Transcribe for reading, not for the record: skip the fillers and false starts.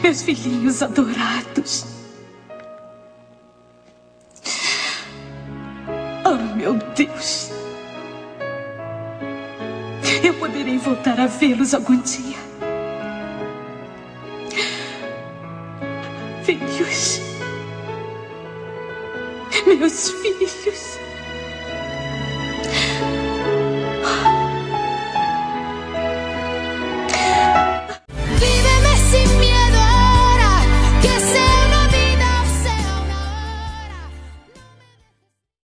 Meus filhinhos adorados. Oh, meu Deus. Eu poderei voltar a vê-los algum dia. Filhos. Meus filhos.